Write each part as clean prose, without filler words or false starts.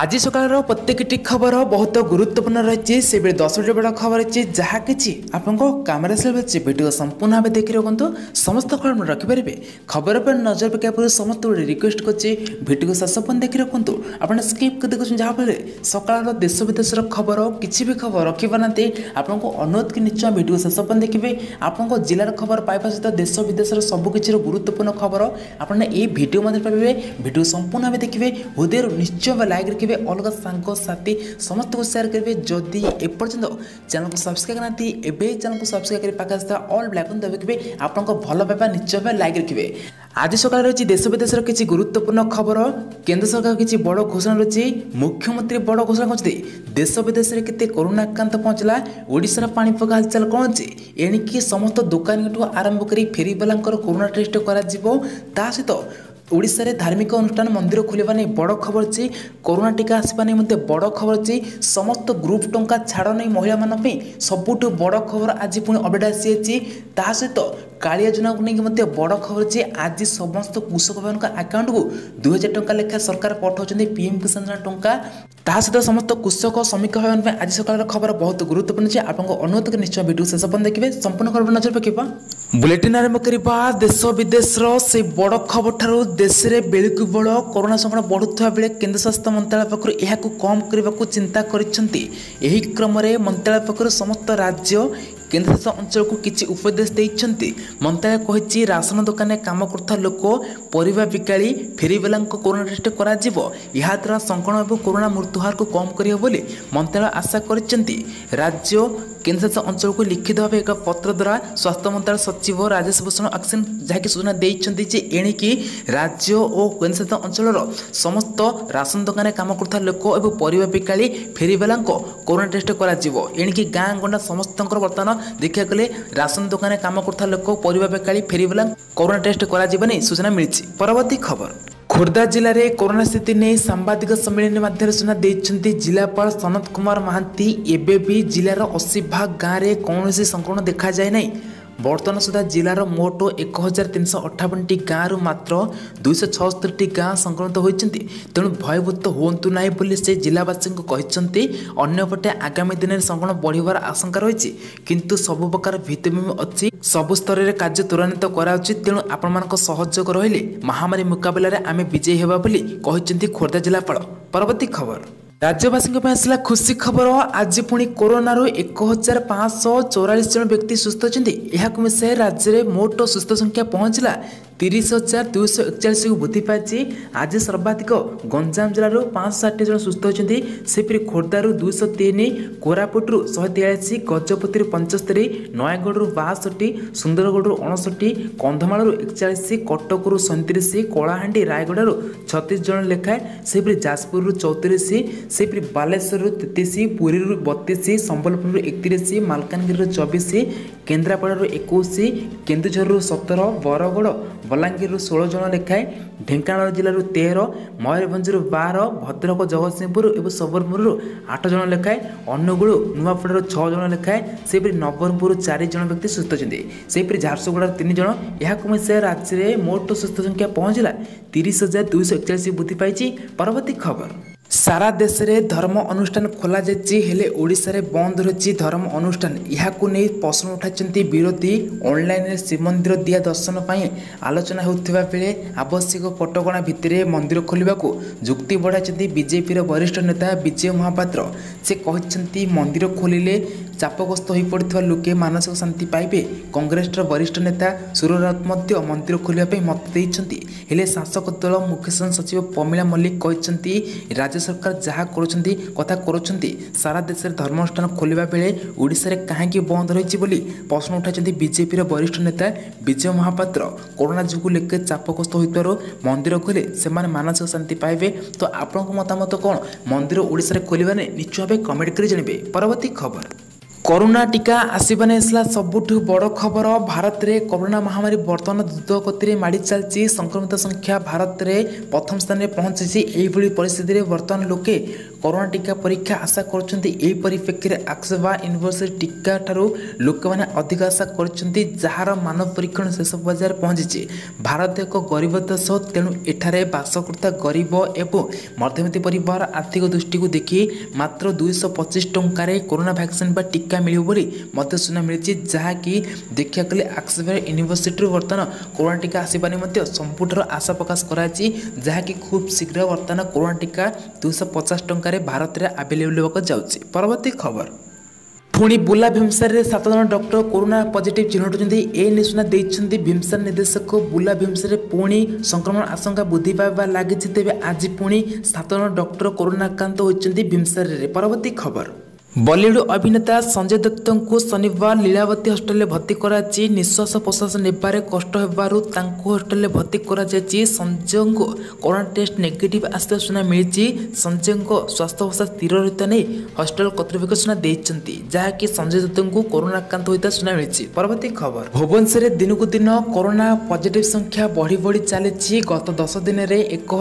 आज सकाल प्रत्येकटी खबर बहुत गुरुत्वपूर्ण रही से 10टी बड़ खबर रही जहाँ कि आपको कैमेरा से भिडियो संपूर्ण भाव देखी रखु समस्त खबर रखिपारे खबर पर नजर पकड़ समस्त रिक्वेस्ट करछि भिडियो शेष पर्यंत देखी रखु आप स्किप कर देखुं जहाँफल सकाल देश विदेश खबर किसी भी खबर रखिपार आपको अनुरोध कि निश्चय भिडियो शेष पर्यंत देखिए आपको जिलार खबर पाइबा सहित देश विदेश सबकि गुरुत्वपूर्ण खबर आपने ये भिडियो मध्य पाइबे भिडियो संपूर्ण भाव देखिए हृदय निश्चय लाइक अलग सांग साथी समस्त को शेयर करेंगे जदि एपर्यंत चैनल को सब्सक्राइब करना एवं चैनल को सब्सक्राइब कर पाखे ऑल ब्लैक दबाइए आपको भल पाइबा निश्चय लाइक रखिए। आज सकाल रही देश विदेश किसी गुरुत्वपूर्ण खबर केंद्र सरकार किसी बड़ घोषणा रही मुख्यमंत्री बड़ घोषणा करते देश विदेश में केते कोरोना आक्रांत पहुंचला ओडिशार पाणीपाग हालचाल कौन अच्छे एणिकी समस्त दुकानी आरंभ कर फेरीवाला कोरोना टेस्ट कर सहित ओडिशा रे धार्मिक अनुष्ठान मंदिर खोलवा नहीं बड़ खबर अच्छी कोरोना टीका आसवा नहीं बड़ खबर अच्छी समस्त ग्रुप टंका छाड़ नहीं महिला मानी सबुठ बड़ खबर आज पुणी अपडेट आसी सहित कालिया योजना को लेकिन बड़ खबर अच्छी आज समस्त कृषक भाई आकाउंट को 2000 टंका लेखा सरकार पठाऊँ पीएम किसान टंका सहित समस्त कृषक श्रमिक भाई आज सकाल खबर बहुत गुरुत्वपूर्ण है आपको अनुरोध कर निश्चय भिडियो शेष पर्यंत देखिए संपूर्ण खबर नजर पकेबा बुलेटिन आरंभ करवा देश विदेश से बड़ खबर ठारू देश में बेलू बड़ कोरोना संक्रमण बढ़ुवा बेले केन्द्र शासित मंत्रालय पक्षर यह कम करने को चिंता करही क्रम मंत्रालय पक्षर समस्त राज्य केन्द्र शासित अंचल को किसी उपदेश देते मंत्रालय कही राशन दुकान में कम कर लोक परिवा बिकाली फेरीवाला कोरोना टेस्ट करा संक्रमण और कोरोना मृत्युहार को कम कर मंत्रालय आशा कर राज्य केन्द्र शासित अंचल को लिखित भाव एक पत्र द्वारा स्वास्थ्य मंत्रालय सचिव राजेश भूषण अक्सेन जहाँकि सूचना देते एणिकी राज्य और केन्द्र शासित अंचल समस्त राशन दुकान में कम कर लोक और परिवा बिकाली फेरीवाला कोरोना टेस्ट करा गाँ गंडा समस्त बर्तमान देखा गले राशन दुकान में कम कर लोक परिवा बेकाली फेरीवाला कोरोना टेस्ट कर सूचना मिली। परवर्ती खबर खोर्धा जिले में कोरोना स्थिति नहीं सांबादिक सम्मेलन मध्य सूचना देते जिलापाल सनत कुमार महांती एवं भी जिलार 80 भाग गाँव में कौन संक्रमण देखा जाए ना बर्तमान सुधा जिलार मोट 1358 गाँव मात्र 276 गाँ संक्रमित होती तेणु भयभूत हूँ ना से जिलावासी कहते अंपटे आगामी दिन में संक्रमण बढ़िवार आशंका रही किंतु सबु प्रकार भित्तिभूमि अच्छी सबु स्तर में कार्य त्वरान्वित कराउछि तेणु आपण सहयोग रहिले महामारी मुकाबला आम विजयी हेबा बोली कहते खोर्धा जिलापाल। परवर्ती खबर राज्यवासी आसला खुशी खबर आज पुणी कोरोना 1544 जन व्यक्ति सुस्थ होती यह मिसाई राज्य में मोट सुस्थ संख्या पहुंचला 30,241 को वृद्धि पाई। आज सर्वाधिक गंजाम जिलूर 560 जन सुस्थ होती सेपरी खोर्धारू 203 कोरापुटू 143 गजपति 75 नयगढ़ 62 सुंदरगढ़ 59 कंधमाल 41 कटकू 37 कलाहांडी रायगढ़ 36 जन लेखाएं सेपरी जाजपुर 34 सेपरी बालेश्वर 33 पुरी 32 संबलपुर 31 मालकानगिरी 24 केन्द्रापड़ा 21 केन्दुझर 17 बरगढ़ बलांगीर 16 जन लेखाएं ढेंकानाल जिलूर 13 मयूरभंज 12 भद्रक जगतसिंहपुर और सबरपुर 8 जन लेखाएं अनुगुल नुआपड़ा 6 जन लेखाएं सेपरी नवरंगपुर 4 जन व्यक्ति सुस्थ होती सेपरी झारसुगुड़ा 3 जन यह मिसाई राज्य में मोट सुस्थ संख्या पहुंचला 30,241 वृद्धि पाई। परवर्ती खबर सारा देश में धर्म अनुष्ठान खोल जाए ओडिशा रे बंद रही धर्म अनुष्ठान यह प्रश्न उठाई विरोधी ऑनलाइन श्रीमंदिर दिया दर्शन पर आलोचना होता बेले आवश्यक कटकणा भितर मंदिर खोलने को जुक्ति बढ़ाई बीजेपी वरिष्ठ नेता विजय महापात्र से कहते मंदिर खोलिले चापग्रस्त हो पड़ता लोके मानसिक शांति पाइबे। कांग्रेस वरिष्ठ नेता सुर राउत मंदिर खोलने मत देते शासक दल मुख्य सचिव प्रमिला मल्लिक कहते राज्य सरकार जहाँ कथा करुँच सारा देश में धर्मानुष्ठान खोलने बेले ओडिशा रे कहीं बंद रही प्रश्न उठाई बीजेपी वरिष्ठ नेता विजय महापात्र कोरोना जो लेके चापग्रस्त हो मंदिर खोले से मानसिक शांति पाइबे। तो आपन मतामत कौन मंदिर ओडिशा रे खोलने निश्चय भाव कमेंट कर जानवे। परवर्ती खबर कोरोना टीका आसवा नहीं सबुठ बड़ खबर भारत में कोरोना महामारी बर्तमान द्रुत गति माड़ी चलती संक्रमित संख्या भारत में प्रथम स्थान में पहुंची यही परिस्थिति में बर्तमान लोके कोरोना टीका परीक्षा आशा कर परिप्रेक्षी आक्सफा यूनिवर्सिटी टीका ठारू लोक मैंने अधिक आशा कर मानव परीक्षण शेष पर्यायर पहुंची। भारत एक गरीब देश, तेणु एठारे बास करता गरीब एवं मध्यवित्त परिवार आर्थिक दृष्टि को देखि मात्र 225 टंकार कोरोना वैक्सीन टीका मिले सूचना मिली, जहाँकि देखा गले आक्सफा यूनिवर्सिटी बर्तमान कोरोना टीका आसपा निमंते संपूर्ण आशा प्रकाश कराई, जहाँकि खूब शीघ्र बर्तमान कोरोना टीका 250 टंकार भारत में आवेलेबल होगा जाऊँगी। परवर्ती खबर पुणी बुला भीमसार 7 जन डॉक्टर कोरोना पॉजिटिव चिन्हट ए सूचना देते भीमसार निर्देशक बुला भीमसार पुणी संक्रमण आशंका वृद्धि पाइबा लगी। तेज आज पुणी 7 जन डॉक्टर कोरोना आक्रांत होती भीमसार। परवर्ती खबर बॉलीवुड अभिनेता संजय दत्त को शनिवार लीलावती हॉस्टल में भर्ती कराई। निश्वास प्रश्वास नेबारे कष्ट होबारु हॉस्टल में भर्ती कराई। संजय को कोरोना टेस्ट नेगेटिव आसता सूचना मिली। संजय को स्वास्थ्य अवस्था स्थिर रहता नहीं हॉस्टल कर्तृपक्ष सूचना देते, जहाँकि संजय दत्त को कोरोना आक्रांत होता सूचना मिली। परवर्ती खबर भुवनेश्वर दिनकू दिन कोरोना पॉजिटिव संख्या बढ़ी बढ़ी चली। गत 10 दिन में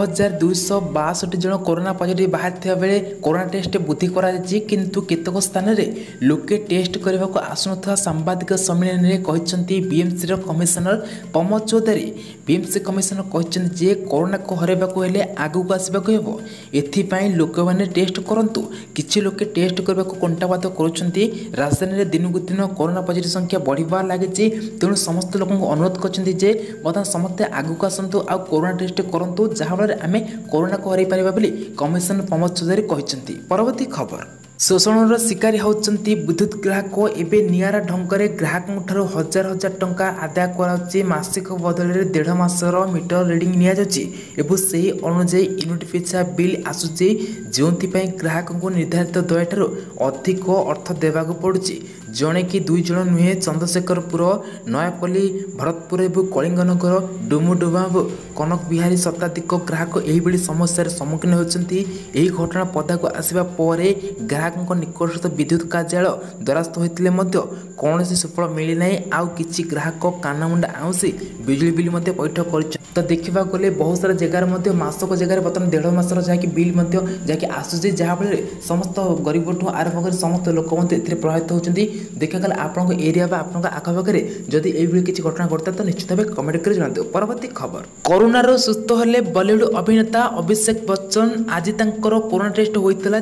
1262 जन कोरोना पॉजिटिव बाहर बेले कोरोना टेस्ट वृद्धि कराई, किंतु केतक स्थान में लोके टेस्ट करने को आसुना सांबादिक सम्मेलन में कहते BMC commissioner Pramod Choudhury. BMC commissioner कहते कोरोना को हरैवाक हेले आगू आसवाक हेबो, एथिपाई लोक मैंने टेस्ट करंतु। किछि लोके टेस्ट करने को कंटाबाद करुछंती। राजधानी में दिनकू दिन कोरोना पॉजिटिव संख्या बढ़िबार लागिछि, तेणु समस्त लोक अनुरोध करछंती जे बर्तमान समस्ते आगू आसतु आ कोरोना टेस्ट करंतु, जहाँफल आमे कोरोना को हरई पारिबा बोली कमिशनर प्रमोद चौधरी कहछंती। परवर्ती खबर शोषणर शिकारी होती विद्युत ग्राहक एवं निरा ढंग से ग्राहकों ठारू हजार हजार टंका आदाय कराउछि। मासिक बदल 1.5 मासर मीटर रिडिंग नियाଯାଉଛି से अनुजाई यूनिट पिछा बिल आसुछि, जो ग्राहकों को निर्धारित दया ठारू अधिक अर्थ देवाक पड़ुछि। जड़े कि 2 जन नुहे चंद्रशेखरपुर, नयापल्ली, भरतपुर और कलिंगनगर, डुमुडुमा और कनक बिहारी शताधिक ग्राहक यही समस्यार सम्मुखीन होती। यही घटना पदा को आसवा पर ग्राहकों निकटस्थ विद्युत कार्यालय द्वारस्थ होते कौन सुफल मिलना। आउ कि ग्राहक कानमुंडा आउसी बिजली बिल पैठ कर। तो देखा गले बहुत सारा जगार मासक जगह बर्तमान 1.5 मासर जहाँकि बिल जहाँकि आसूसी, जहाँफल समस्त गरीब ठूँ आरंभ कर समस्त लोक प्रभावित होती। देखा गला आपन एरिया आपन आखपाखे जदि ये किसी घटना घटता तो निश्चित भाव कमेंट कर जनातु। परवर्ती खबर कोरोनार सुस्थ होले बॉलीवुड अभिनेता अभिषेक बच्चन। आज तांकर कोरोना टेस्ट होता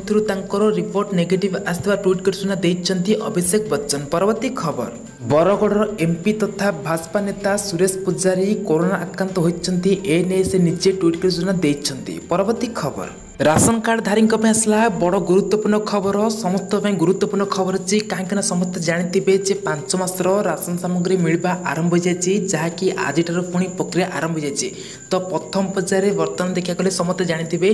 जो रिपोर्ट नेगेटिव आसवा ट्वीट कर सूचना देते अभिषेक बच्चन। परवर्ती खबर बरगढ़ एमपी तथा भाजपा नेता सुरेश पुजारी कोरोना आक्रांत होती, एने से निजे ट्वीट कर सूचना देते। परवर्ती खबर राशन कार्ड धारी आसला बड़ गुरुत्वपूर्ण खबर। समस्त गुरुत्वपूर्ण खबर अच्छी कहीं समस्त जानते 5 मासर राशन सामग्री मिलवा आरंभ हो जाए, जहाँकि आज पुणी प्रक्रिया आरंभ हो जाए। तो प्रथम पर्यायर बर्तमान देखा गले समस्त जानते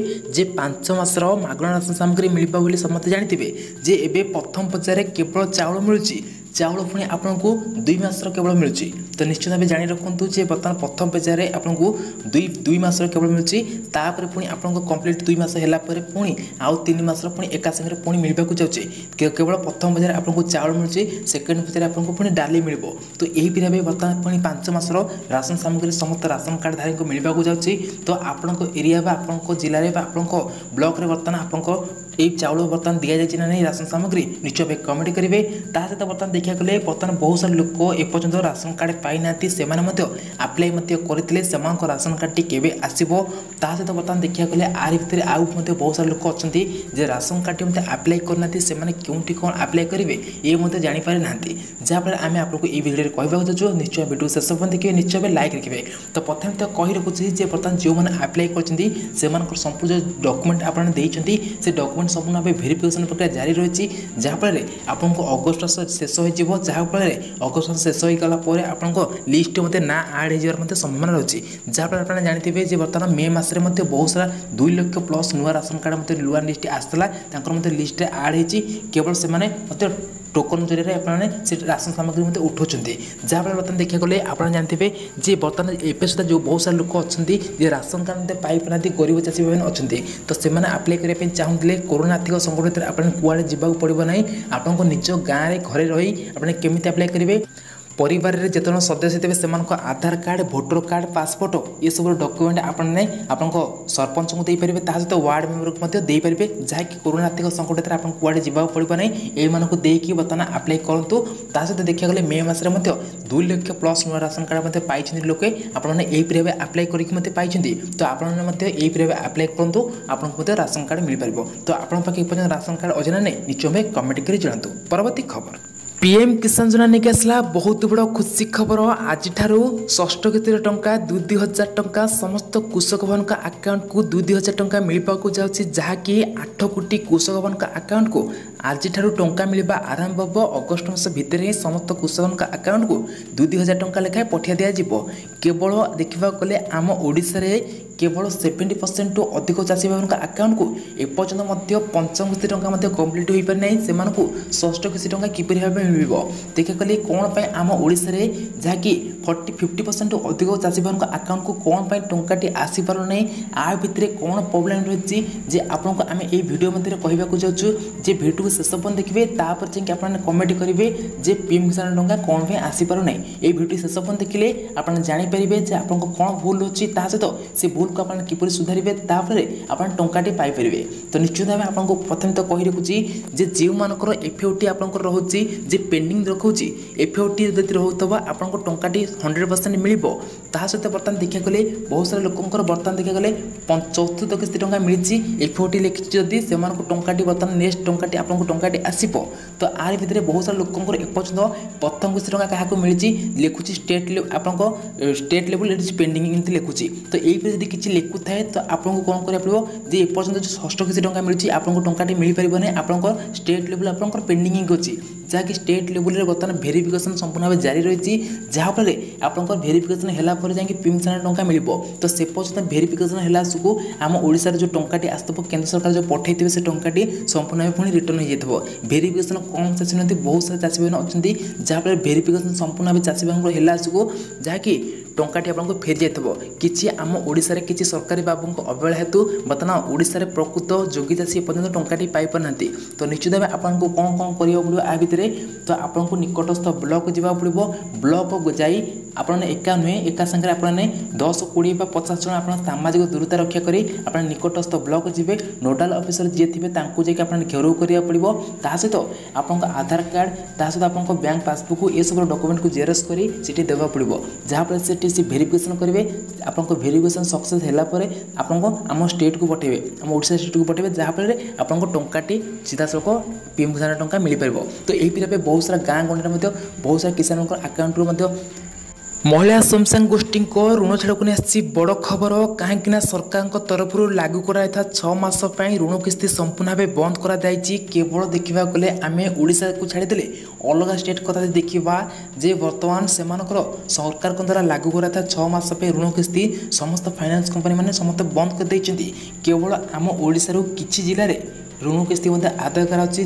5 मासर मागणा राशन सामग्री मिलवा बोली समस्त जानते जे एबे प्रथम पर्यायर केवल चाउल मिलूँ। चाउल पुणी आपन को 2 मासर केवल मिलूँ। तो निश्चित भाव जाणी रखुँ जे बर्तमान प्रथम पर्यायर आपन को 2 मासर केवल मिलूँ। तापर पुणी आपन को कंप्लीट 2 मास है पुणी आउ 3 मासर पुणी एका संगे पुणी मिलवा जाऊँचे। केवल प्रथम पर्यायर आपको चाउल मिलूँ, सेकेंड पर्यायर आपको पुणी डाली मिल। तो यही भाव बर्तमान पुणी 5 मासर राशन सामग्री समस्त राशन कार्ड धारी को मिलवा जाऊँगी। तो आपण एरिया आपण जिले में आपण ब्लॉक रे बर्तमान आपण ये चाउल बर्तमान दि जाए ना नहीं राशन सामग्री निश्चय भाव कमेंट करेंगे। सहित बर्तमान देखा गले बर्तमान बहुत सारा लोक एपर्यंत राशन कार्ड पाई ना से आप्लाय करते से राशन कार्ड टी केवे आसो। सहित बर्तमान देखा गले आर भितर आउ बहुत सारा लोक अच्छा जे राशन कार्ड टी आप्लाय करना से क्योंटी कौन आप्लाय करेंगे ये जापारे ना, जहाँफल आम आपको ये भिडियो कहवाक चाहूँ। निश्चय भिडियो शेष पर्यंत देखिए, निश्चय भाव लाइक रखिए। तो प्रथम तो कही रखुच्छी बर्तमान जो मैंने आप्लाय कर संपूर्ण डॉक्यूमेंट आप से डॉक्यूमेंट संपूर्ण भाव भेरिफिकेशन प्रक्रिया जारी रही, जहाँफल आपको अगस्ट शेष हो जहाँफल अगस्ट शेष हो गला आपको लिस्ट ना आड हो संभावना रही। जहाँफल आप जानते बर्तमान मे मसरे बहुत सारा 2 लाख प्लस नुआ राशन कार्ड नुआ लिस्ट आसाला लिस्ट आड हो केवल से टोकन जरिए आपने राशन सामग्री उठाऊँ। जहाँफल बर्तमान देखा गले आप जानते जे बर्तमान एवं सुधा जो बहुत सारा लोक अच्छा राशन कार्ड पाई पाना गरीब चाषी भाई अच्छा तो से आप्लाय करने चाहूँगे। कोरोना आर्थिक संकट आप कुआड़े जावाक पड़ो ना, आपको निज गाँव में घरे रही आपने केमी आप्लाय करेंगे। परिवार रे जेतन सदस्य थे से Aadhaar card voter card passport ये सब डॉक्यूमेंट आपने आपको सरपंच को देपारे सहित वार्ड मेम्बर को देपारे जहाँकि कोरोना आर्थिक संकट आप कुआड़े जावाक पड़ो ना यू देकी बर्तमान आप्लाय करूँ सहित देखा गले मे मस 2 लाख प्लस नुआ राशन कार्ड पाई लोके आपने यही आप्लाय करके पाई तो आपने यही आप्लाय करूँ आपको राशन कार्ड मिल पार तो आपके राशन कार्ड अजना नहीं निश्चय कमेंट कर जनातु। परवर्ती खबर पीएम किसान योजना नहीं आसला बहुत बड़ खुशी खबर आज षष्ठ किस्ती टंका 2,000 टंका समस्त कृषक भाई आकाउंट को 2,000 टंका मिलवाक जाऊँगी जहाँकि 8 कोटी कृषक भाई आकाउंट को आज टंका मिलवा आरंभ हम अगस्ट मास भितर ही समस्त कृषक आकाउंट को 2,000 टंका लेखाएं पठा दिज्व केवल देखा गले आम ओडिशा रे केवल 70% टू अधिक चाषी भाई आकाउंट को एपर्यंत पंचम किस्ती टंका कम्प्लीट हो पारि ना से षष्ठ किस्ती टंका किपरि भाव मिल देखा गले कौन आम ओडिशा रे जहाँकि 40-50% टू अधिक चाषी भाई आकाउंट को कौन टंकाटी आसी पार ना आ भितर कौन प्रोब्लेम रही जे आपको आम ये वीडियो मध्य कहवाक जाऊँ जे वीडियो शेष पर्यंत देखिए तापर जाकि आप कमेंट करेंगे जे पीएम किसान टंका कौन आसीपार ना ये वीडियो शेष पर्यंत देखिले आप जानीपारे जे आपको कौन भूल अच्छी सहित से भूल को आप किपर सुधारे तापर आप टंकाटी पाइपर तो निश्चित भाव आपको प्रथम तो कही रखुची जे जो मानकर एफओटी आप रोचे जे पेंडिंग रखुची एफओटी जब रोकब आपको टंकाटी 100% मिल सहित बर्तमान देखा गले बहुत सारा लोकर बर्तमान देखा गले चतुर्थ किस्ती टंका मिली एफओटी लिखी जदि से टंकाटी बर्तमान नेक्स्ट टंकाटी आपको टंकाटी आसो तो आर भितर बहुत सारा लोकर एपर्यंत प्रथम किस्ती टंका क्या मिली लिखुची स्टेट आपको स्टेट लेवल पेंडिंग एमती लिखुची तो ये जब किसी लिखु थाए तो आपको कौन करा पड़ो जे एपर्यंत जो षष्ठ किस्ती टंका मिली आपको टंकाटी मिल पार ना आपको स्टेट लेवल आप पेंडिंग अच्छी जहाँकि स्टेट लेवल में बर्तमान भेरिफिकेशन संपूर्ण भाव जारी रही जहाँफल आपंकर भेरिफिकेशन है जाकि पीएम किसान टंका मिल तो से पर्यटन भेरिफिकेशन है आम ओडिशार जो टंकाटी आसब केन्द्र सरकार जो पठे से टंकाटी संपूर्ण भाव पुणी रिटर्न हो जाए भेरिफिकेशन कम चाषी नहीं बहुत सारा चाषी भाई अच्छा जहाँफल भेरिफिकेशन संपूर्ण भाव चाषी भाई है जहाँकि टंकाटी आपको फेरी जाइए किसी आम ओडिशा रे किसी सरकारी बाबू अवहेला हेतु बर्तमान ओडिशा रे प्रकृत जोगी चाषी पर्यटन टंकाटी पाई पार ना तो निश्चित भाव आपको कौन कौन करा पड़ो आ भितर तो आपको निकटस्थ ब्लॉक जावाक पड़ो ब्लॉक जाई आपने एका नुहे एका संगे आपने 10-20 बा 50 जन आप सामाजिक दूरता रक्षा करी अपने निकटस्थ ब्लॉक जी नोडाल ऑफिसर जी थे जाकि घेराव करा पड़ो सहित आप आधार कार्ड सहित आप बैंक पासबुक ये सब डॉक्यूमेंट को जेरक्स करी सीटी देवा पड़ो जहाँफल से भेरिफिकेशन करेंगे आपको भेरिफिकेशन सक्सेस है आपको आम स्टेट को पठेबे आम ओडिशा स्टेट को पठेबे जहाँफल आपको टंकाटी सीधा सड़क पीएम किसान टंका मिल पार तो यही बहुत सारा गाँ गंडे बहुत सारा किसान आकाउंट महिला स्वयं गोष्ठी ऋण छाड़ को नहीं बड़ खबर कहीं सरकार तरफ लागू कराया 6 मास ऋण किस्ती संपूर्ण भाव बंद कराई केवल देखा गले आम ओडिशा को छाड़ीदे अलग स्टेट कथा देखा जे बर्तमान से सरकार द्वारा लागू कराया 6 मास ऋण किस्ती समस्त फाइनान्स कंपनी मैंने समस्त बंद कर देइछन्ती केवल आम ओडिशा किछि जिले में ऋण किस्ती आदाय कराची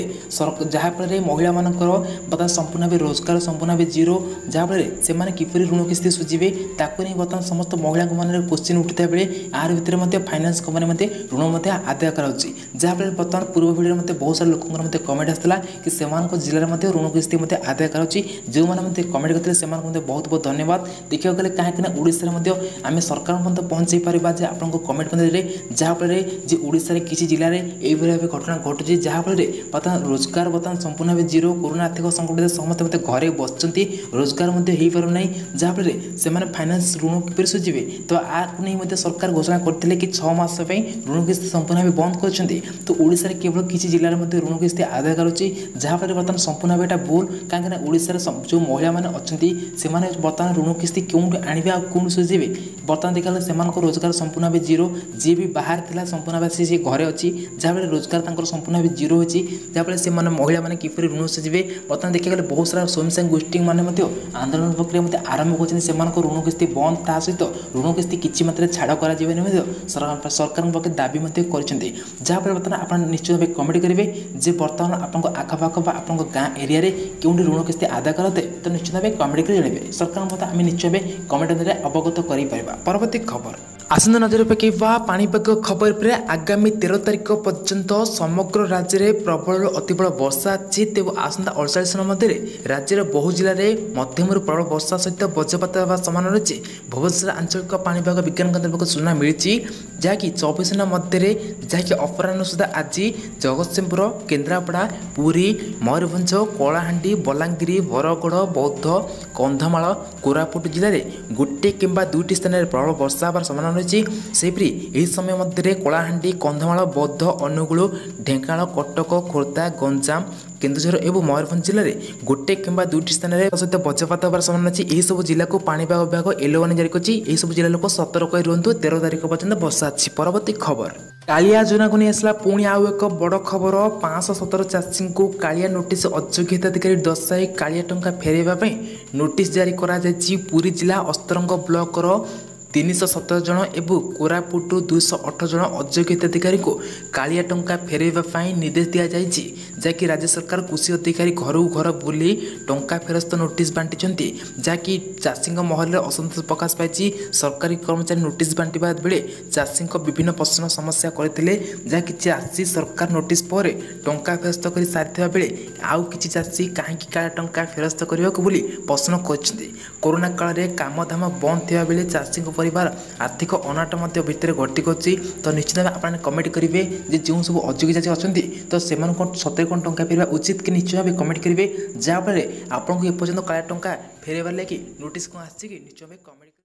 जहाँफल महिला मानकर बर्तमान संपूर्ण भाव रोजगार संपूर्ण भाव जीरो जहाँफल से किपरि ऋण किस्ती सुझे ताकू नहीं बर्तमान समस्त महिला मन क्वेश्चन उठता बेले आर भितर फाइनान्स कंपनी ऋण आदाय कराची जहाँफल बर्तमान पूर्व भिडियो में बहुत सारा लोक कमेंट आसाला कि जिले में ऋण किस्ती आदाय कराची जो मैंने कमेंट करते बहुत बहुत धन्यवाद देखा गले कहीं ओडिशा आम सरकार पहुँचे पार आपको कमेंट जहाँफल ओडिशा किसी जिले में भाव घटना घटुची जहाँफल बर्तमान रोजगार बर्तमान संपूर्ण भाव जीरो कोरोना आर्थिक संकट समस्त घरे बसुँच रोजगार हो पारना जहाँफल से फाइनान्स ऋण किपर सुझे तो आपको नहीं सरकार घोषणा करते कि 6 मास ऋण किस्ती संपूर्ण भाव बंद कर तो ओडिशा केवल किसी जिले में ऋण किस्ती आदाय करुच्ची जहाँफल बर्तमान संपूर्ण भाव यहाँ भूल कहीं ओडिशा जो महिला मैंने अच्छा से बर्तमान ऋण किस्ती क्यों आने कौन सुझे बर्तमान देखा से रोजगार संपूर्ण भाव जीरो जी भी बाहर था संपूर्ण भाव सी घरे अच्छी जहाँफल रोजगार संपूर्ण भाव जीरो होती जहाँफल से महिला मैंने किपर ऋण सुझे बर्तमान देखा गले बहुत सारा स्वयं गोष्ठी मैंने आंदोलन प्रक्रिया आरंभ कर ऋण किस्ती बंद ता सहित ऋण किस्ती किसी मात्रा छाड़ कर सरकार पाखे दाबी जहाँफल बर्तमान आप निश्चित भाव कमेंट करेंगे जे बर्तमान आपको आखपाख आप गाँ एरिया क्यों ऋण किस्ती आदाय करते तो निश्चित भाव कमेंट कर जनइबे सरकार आम निश्चय भाव कमेंट अवगत कर। परवर्ती खबर आसंता नजर पकड़ा पाणीपाग खबर पर आगामी 13 तारिख पर्यंत समग्र राज्य में प्रबल अतिबल वर्षा अच्छी तेज आसंता 48 मध्य राज्यर बहु जिले में मध्यम प्रबल वर्षा सहित वज्रपात होगा समान रही भुवनेश्वर आंचलिक पाणीपाग विज्ञान केन्द्र पक्ष सूचना मिली जहाँकि 24 घंटा मध्य जहाँकि अपराह सुधा आज जगतसिंहपुर केन्द्रापड़ा पुरी मयूरभंज कलाहांडी बलांगीर बरगढ़ बौद्ध कंधमाल कोरापुट जिले में गोटे किंबा दुईटी स्थान में प्रबल वर्षा होगा समान सेपरी यही समय मध्य कलाहांडी कंधमाल बौद्ध अनुगुल ढेंकानाल कटक खोर्धा गंजाम केन्दुझर और मयूरभंज जिले में गोटे किंबा दुईटी स्थान में सहित वज्रपात होगा संभावना अच्छी यही सब जिला को पाणीपाग विभाग येलो वार्निंग जारी कर सब जिला लोक सतर्क रुहतु 13 तारिख पर्यंत वर्षा अच्छी। परवर्ती खबर कालिया योजना को नहीं आसला पुणी आउ एक बड़ खबर 517 चाषी को कालिया नोटिस अयोग्य हिताधिकारी दर्शाई कालिया टंका फेरैवाई नोटिस जारी करा पुरी जिला अस्तरंग ब्लॉकर 317 जन एवं कोरापुट 208 जन अयोग्य हिताधिकारी को कालिया टंका फेरैवाई निर्देश दि जाए जहाँकि राज्य सरकार कृषि अधिकारी घर घर बुली टंका फेरस्त नोटिस बांटी जहाँकि चाषी महल असंतोष प्रकाश पाई सरकारी कर्मचारी नोटिस बांटा बेले चाषी विभिन्न प्रश्न समस्या करते जहाँकि चाषी सरकार नोटिस पर टंका फेरस्त कर सारी बेले आउ कि चाषी कहीं काला टंका फेरस्त करने को प्रश्न कर कोरोना काल में काम धाम बंद थे बेले चाषी परिवार आर्थिक अनाट भितर घटी गई तो निश्चित भाव आपने कमेंट करेंगे जो सब अयोग्य चाषी अच्छा तो से सतरे कौन टंका फेरवा उचित कि निश्चय भाव कमेंट करेंगे जहाँफल आपको एपर्यंत काला टंका फेरवार लगे नोटिस कौन आसी निश्चय भाव कमेंट